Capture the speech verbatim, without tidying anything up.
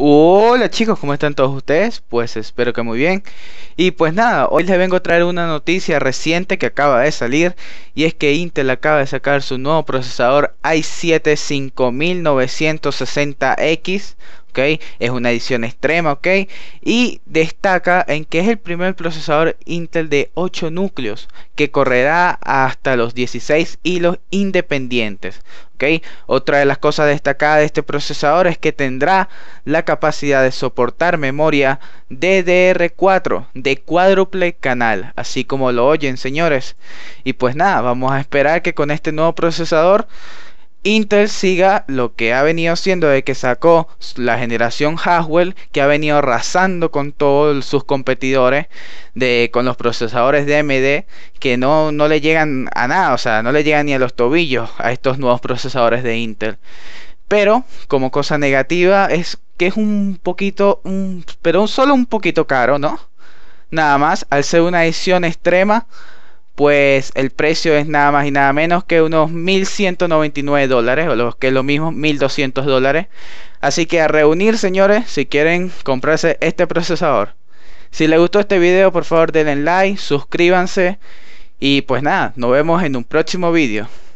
Hola chicos, ¿cómo están todos ustedes? Pues espero que muy bien. Y pues nada, hoy les vengo a traer una noticia reciente que acaba de salir. Y es que Intel acaba de sacar su nuevo procesador i siete cinco mil novecientos sesenta X. ¿Ok? Es una edición extrema, ¿ok? Y destaca en que es el primer procesador Intel de ocho núcleos que correrá hasta los dieciséis hilos independientes. ¿Ok? Otra de las cosas destacadas de este procesador es que tendrá la capacidad de soportar memoria D D R cuatro de cuádruple canal, así como lo oyen, señores. Y pues nada, vamos a esperar que con este nuevo procesador Intel siga lo que ha venido haciendo desde que sacó la generación Haswell, que ha venido arrasando con todos sus competidores, de con los procesadores de A M D, que no, no le llegan a nada, o sea, no le llegan ni a los tobillos a estos nuevos procesadores de Intel. Pero como cosa negativa es que es un poquito, un, pero solo un poquito caro, ¿no? Nada más, al ser una edición extrema, pues el precio es nada más y nada menos que unos mil ciento noventa y nueve dólares, o lo que es lo mismo, mil doscientos dólares. Así que a reunir, señores, si quieren comprarse este procesador. Si les gustó este video, por favor denle like, suscríbanse y pues nada, nos vemos en un próximo vídeo.